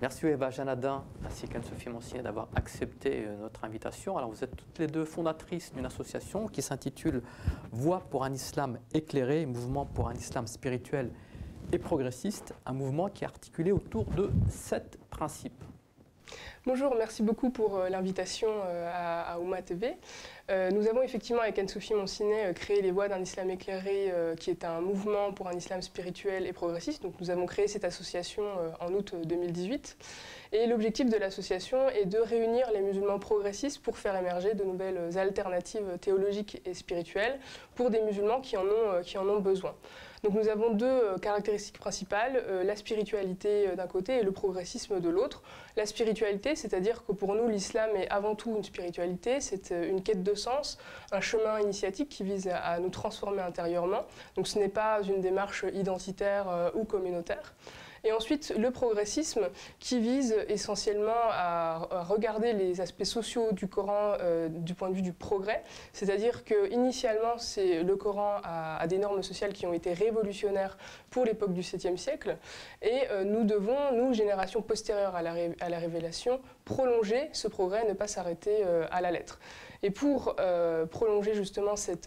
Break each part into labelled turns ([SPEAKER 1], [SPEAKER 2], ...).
[SPEAKER 1] Merci Eva Janadin ainsi qu'Anne-Sophie Monsinet d'avoir accepté notre invitation. Alors vous êtes toutes les deux fondatrices d'une association qui s'intitule Voix pour un islam éclairé, mouvement pour un islam spirituel et progressiste, un mouvement qui est articulé autour de 7 principes.
[SPEAKER 2] Bonjour, merci beaucoup pour l'invitation à Oumma TV. Nous avons effectivement avec Anne-Sophie Monsinet créé les Voix d'un islam éclairé qui est un mouvement pour un islam spirituel et progressiste. Donc nous avons créé cette association en août 2018 et l'objectif de l'association est de réunir les musulmans progressistes pour faire émerger de nouvelles alternatives théologiques et spirituelles pour des musulmans qui en ont besoin. Donc nous avons deux caractéristiques principales, la spiritualité d'un côté et le progressisme de l'autre. La spiritualité, c'est-à-dire que pour nous l'islam est avant tout une spiritualité, c'est une quête de sens, un chemin initiatique qui vise à nous transformer intérieurement. Donc ce n'est pas une démarche identitaire ou communautaire. Et ensuite, le progressisme qui vise essentiellement à regarder les aspects sociaux du Coran du point de vue du progrès. C'est-à-dire qu'initialement, le Coran a des normes sociales qui ont été révolutionnaires pour l'époque du 7e siècle. Et nous devons, nous, génération postérieure à la révélation, prolonger ce progrès, ne pas s'arrêter à la lettre. Et pour prolonger justement cette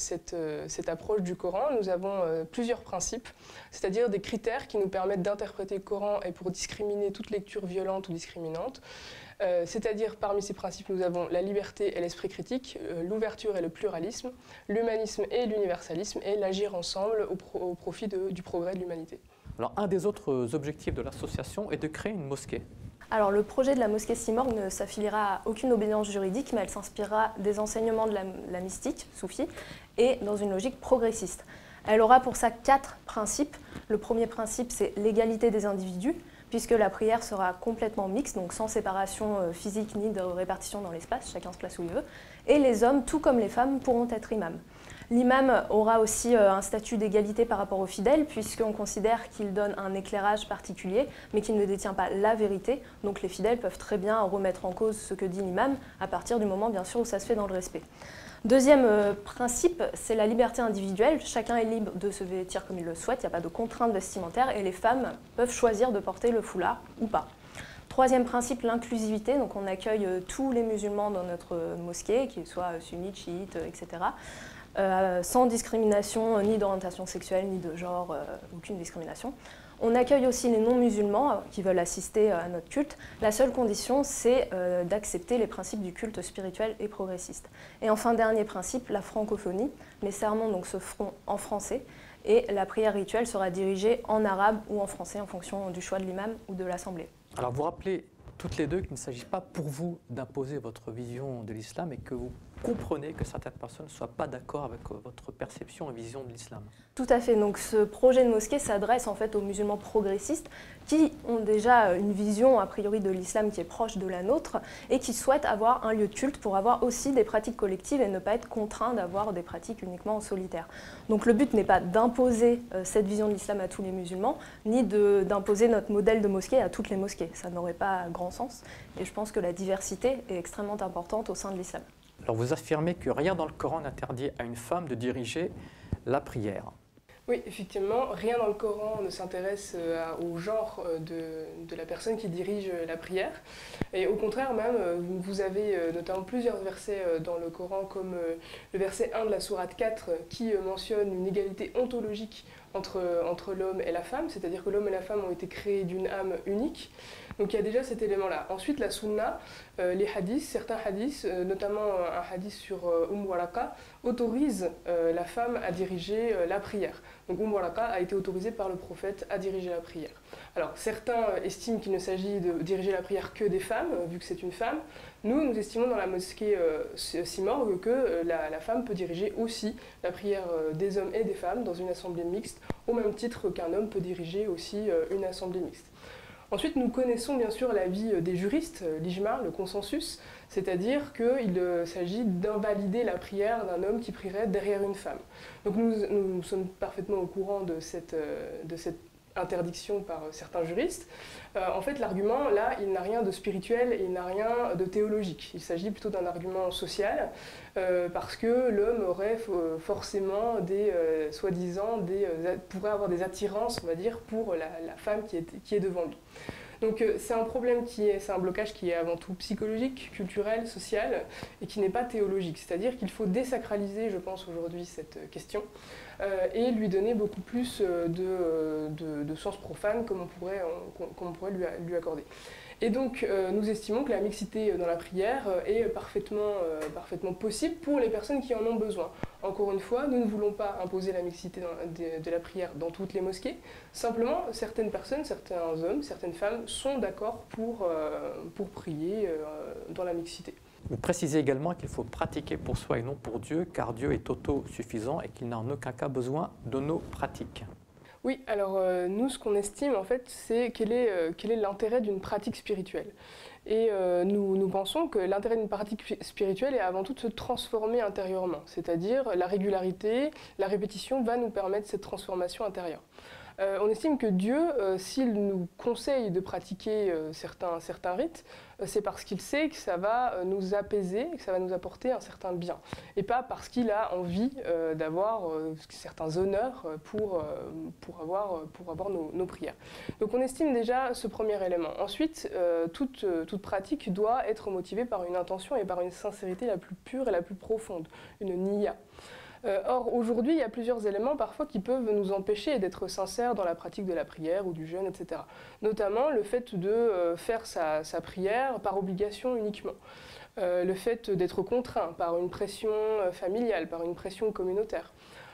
[SPEAKER 2] approche du Coran, nous avons plusieurs principes, c'est-à-dire des critères qui nous permettent d'interpréter le Coran et pour discriminer toute lecture violente ou discriminante. C'est-à-dire parmi ces principes, nous avons la liberté et l'esprit critique, l'ouverture et le pluralisme, l'humanisme et l'universalisme, et l'agir ensemble au profit du progrès de l'humanité.
[SPEAKER 1] Alors un des autres objectifs de l'association est de créer une mosquée.
[SPEAKER 3] Alors le projet de la mosquée Simorgue ne s'affiliera à aucune obédience juridique, mais elle s'inspirera des enseignements de la mystique, soufie, et dans une logique progressiste. Elle aura pour ça 4 principes. Le premier principe, c'est l'égalité des individus, puisque la prière sera complètement mixte, donc sans séparation physique ni de répartition dans l'espace, chacun se place où il veut. Et les hommes, tout comme les femmes, pourront être imams. L'imam aura aussi un statut d'égalité par rapport aux fidèles, puisqu'on considère qu'il donne un éclairage particulier, mais qu'il ne détient pas la vérité. Donc les fidèles peuvent très bien remettre en cause ce que dit l'imam, à partir du moment, bien sûr, où ça se fait dans le respect. Deuxième principe, c'est la liberté individuelle. Chacun est libre de se vêtir comme il le souhaite, il n'y a pas de contraintes vestimentaires, et les femmes peuvent choisir de porter le foulard ou pas. Troisième principe, l'inclusivité. Donc on accueille tous les musulmans dans notre mosquée, qu'ils soient sunnites, chiites, etc. Sans discrimination ni d'orientation sexuelle, ni de genre, aucune discrimination. On accueille aussi les non-musulmans qui veulent assister à notre culte. La seule condition, c'est d'accepter les principes du culte spirituel et progressiste. Et enfin, dernier principe, la francophonie. Les sermons donc, se feront en français et la prière rituelle sera dirigée en arabe ou en français en fonction du choix de l'imam ou de l'assemblée.
[SPEAKER 1] Alors vous rappelez toutes les deux qu'il ne s'agit pas pour vous d'imposer votre vision de l'islam et que vous comprenez que certaines personnes ne soient pas d'accord avec votre perception et vision de l'islam.
[SPEAKER 3] Tout à fait. Donc ce projet de mosquée s'adresse en fait aux musulmans progressistes qui ont déjà une vision a priori de l'islam qui est proche de la nôtre et qui souhaitent avoir un lieu de culte pour avoir aussi des pratiques collectives et ne pas être contraints d'avoir des pratiques uniquement en solitaire. Donc le but n'est pas d'imposer cette vision de l'islam à tous les musulmans, ni d'imposer notre modèle de mosquée à toutes les mosquées. Ça n'aurait pas grand sens. Et je pense que la diversité est extrêmement importante au sein de l'islam.
[SPEAKER 1] Alors vous affirmez que rien dans le Coran n'interdit à une femme de diriger la prière.
[SPEAKER 2] Oui, effectivement, rien dans le Coran ne s'intéresse au genre de la personne qui dirige la prière. Et au contraire même, vous avez notamment plusieurs versets dans le Coran, comme le verset 1 de la sourate 4 qui mentionne une égalité ontologique entre l'homme et la femme, c'est-à-dire que l'homme et la femme ont été créés d'une âme unique. Donc il y a déjà cet élément-là. Ensuite, la sunna, les hadiths, certains hadiths, notamment un hadith sur Waraka, autorisent la femme à diriger la prière. Donc Waraka a été autorisée par le prophète à diriger la prière. Alors certains estiment qu'il ne s'agit de diriger la prière que des femmes, vu que c'est une femme. Nous estimons dans la mosquée Simorgue que la femme peut diriger aussi la prière des hommes et des femmes dans une assemblée mixte, au même titre qu'un homme peut diriger aussi une assemblée mixte. Ensuite, nous connaissons bien sûr l'avis des juristes, l'ijma, le consensus, c'est-à-dire qu'il s'agit d'invalider la prière d'un homme qui prierait derrière une femme. Donc nous sommes parfaitement au courant de cette interdiction par certains juristes. En fait, l'argument, là, il n'a rien de spirituel et il n'a rien de théologique. Il s'agit plutôt d'un argument social, parce que l'homme aurait forcément pourrait avoir des attirances, on va dire, pour la femme qui est devant lui. Donc c'est un problème c'est un blocage qui est avant tout psychologique, culturel, social, et qui n'est pas théologique. C'est-à-dire qu'il faut désacraliser, je pense, aujourd'hui cette question, et lui donner beaucoup plus de sens profane comme on pourrait lui accorder. Et donc, nous estimons que la mixité dans la prière est parfaitement possible pour les personnes qui en ont besoin. Encore une fois, nous ne voulons pas imposer la mixité de la prière dans toutes les mosquées. Simplement, certaines personnes, certains hommes, certaines femmes sont d'accord pour prier dans la mixité.
[SPEAKER 1] Vous précisez également qu'il faut pratiquer pour soi et non pour Dieu, car Dieu est autosuffisant et qu'il n'a en aucun cas besoin de nos pratiques.
[SPEAKER 2] Oui, alors nous, ce qu'on estime, en fait, c'est quel est l'intérêt d'une pratique spirituelle. Et nous pensons que l'intérêt d'une pratique spirituelle est avant tout de se transformer intérieurement. C'est-à-dire la régularité, la répétition va nous permettre cette transformation intérieure. On estime que Dieu, s'il nous conseille de pratiquer certains rites, c'est parce qu'il sait que ça va nous apaiser, que ça va nous apporter un certain bien. Et pas parce qu'il a envie d'avoir certains honneurs pour avoir nos prières. Donc on estime déjà ce premier élément. Ensuite, toute pratique doit être motivée par une intention et par une sincérité la plus pure et la plus profonde, une niya. Or, aujourd'hui, il y a plusieurs éléments parfois qui peuvent nous empêcher d'être sincères dans la pratique de la prière ou du jeûne, etc. Notamment le fait de faire sa prière par obligation uniquement. Le fait d'être contraint par une pression familiale, par une pression communautaire.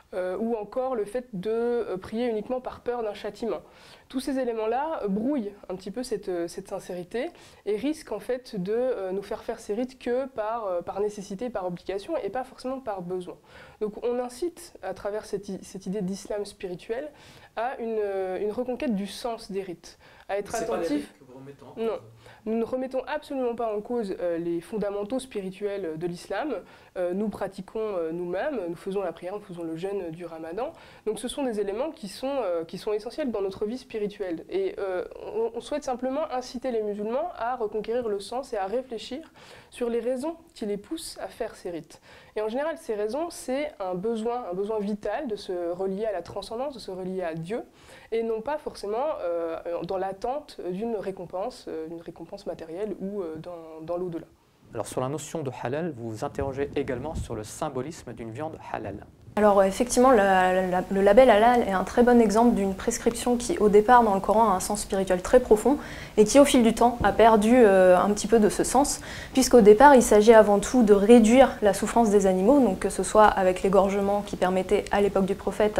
[SPEAKER 2] Ou encore le fait de prier uniquement par peur d'un châtiment. Tous ces éléments-là brouillent un petit peu cette sincérité et risquent en fait de nous faire ces rites que par nécessité, par obligation et pas forcément par besoin. Donc on incite à travers cette idée d'islam spirituel à une reconquête du sens des rites, à être attentif. Non. Nous ne remettons absolument pas en cause les fondamentaux spirituels de l'islam. Nous pratiquons nous-mêmes, nous faisons la prière, nous faisons le jeûne du Ramadan. Donc ce sont des éléments qui sont essentiels dans notre vie spirituelle. Et on souhaite simplement inciter les musulmans à reconquérir le sens et à réfléchir sur les raisons qui les poussent à faire ces rites. Et en général, ces raisons, c'est un besoin vital de se relier à la transcendance, de se relier à Dieu, et non pas forcément dans l'attente d'une récompense matérielle ou dans l'au-delà.
[SPEAKER 1] Alors sur la notion de halal, vous vous interrogez également sur le symbolisme d'une viande halal.
[SPEAKER 3] Alors effectivement, le label halal est un très bon exemple d'une prescription qui au départ dans le Coran a un sens spirituel très profond et qui au fil du temps a perdu un petit peu de ce sens, puisqu'au départ il s'agit avant tout de réduire la souffrance des animaux, donc que ce soit avec l'égorgement qui permettait à l'époque du prophète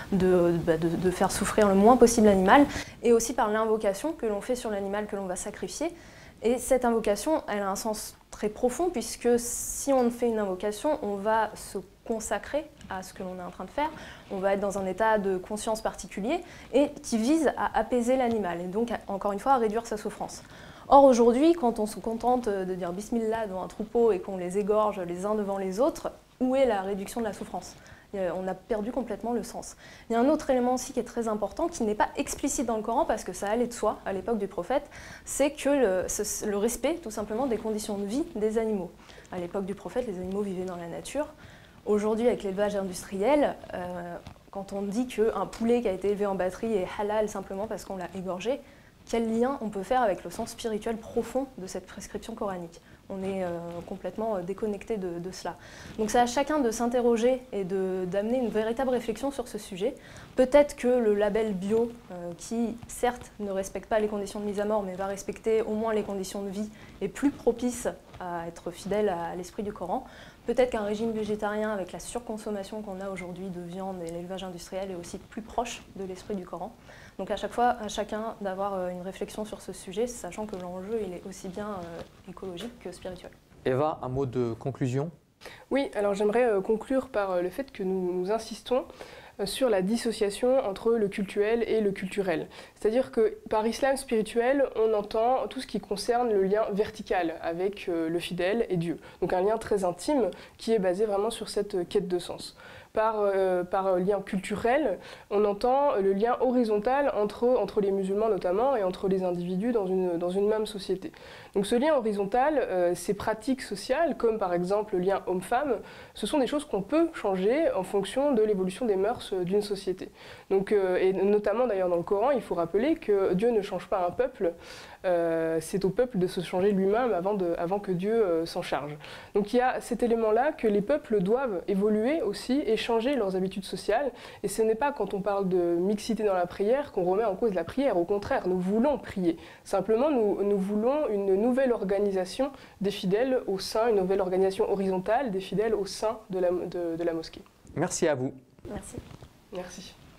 [SPEAKER 3] de faire souffrir le moins possible l'animal, et aussi par l'invocation que l'on fait sur l'animal que l'on va sacrifier. Et cette invocation, elle a un sens très profond, puisque si on fait une invocation, on va se consacrer à ce que l'on est en train de faire, on va être dans un état de conscience particulier et qui vise à apaiser l'animal, et donc encore une fois à réduire sa souffrance. Or aujourd'hui, quand on se contente de dire Bismillah devant un troupeau et qu'on les égorge les uns devant les autres, où est la réduction de la souffrance ? On a perdu complètement le sens. Il y a un autre élément aussi qui est très important, qui n'est pas explicite dans le Coran, parce que ça allait de soi à l'époque du prophète, c'est que le respect tout simplement des conditions de vie des animaux. À l'époque du prophète, les animaux vivaient dans la nature. Aujourd'hui, avec l'élevage industriel, quand on dit qu'un poulet qui a été élevé en batterie est halal simplement parce qu'on l'a égorgé, quel lien on peut faire avec le sens spirituel profond de cette prescription coranique ? On est complètement déconnecté de cela. Donc c'est à chacun de s'interroger et d'amener une véritable réflexion sur ce sujet. Peut-être que le label bio, qui certes ne respecte pas les conditions de mise à mort, mais va respecter au moins les conditions de vie, est plus propice à être fidèle à l'esprit du Coran. Peut-être qu'un régime végétarien avec la surconsommation qu'on a aujourd'hui de viande et l'élevage industriel est aussi plus proche de l'esprit du Coran. Donc à chaque fois, à chacun d'avoir une réflexion sur ce sujet, sachant que l'enjeu il est aussi bien écologique que spirituel.
[SPEAKER 1] Eva, un mot de conclusion ?
[SPEAKER 2] Oui, alors j'aimerais conclure par le fait que nous insistons sur la dissociation entre le cultuel et le culturel. C'est-à-dire que par islam spirituel, on entend tout ce qui concerne le lien vertical avec le fidèle et Dieu. Donc un lien très intime qui est basé vraiment sur cette quête de sens. Par lien culturel, on entend le lien horizontal entre les musulmans notamment et entre les individus dans une même société. Donc ce lien horizontal, ces pratiques sociales, comme par exemple le lien homme-femme, ce sont des choses qu'on peut changer en fonction de l'évolution des mœurs d'une société. Donc, et notamment d'ailleurs dans le Coran, il faut rappeler que Dieu ne change pas un peuple c'est au peuple de se changer lui-même avant que Dieu s'en charge. Donc il y a cet élément-là que les peuples doivent évoluer aussi et changer leurs habitudes sociales. Et ce n'est pas quand on parle de mixité dans la prière qu'on remet en cause la prière. Au contraire, nous voulons prier. Simplement, nous voulons une nouvelle organisation des fidèles au sein, une nouvelle organisation horizontale des fidèles au sein de la mosquée.
[SPEAKER 1] Merci à vous.
[SPEAKER 3] Merci.
[SPEAKER 2] Merci.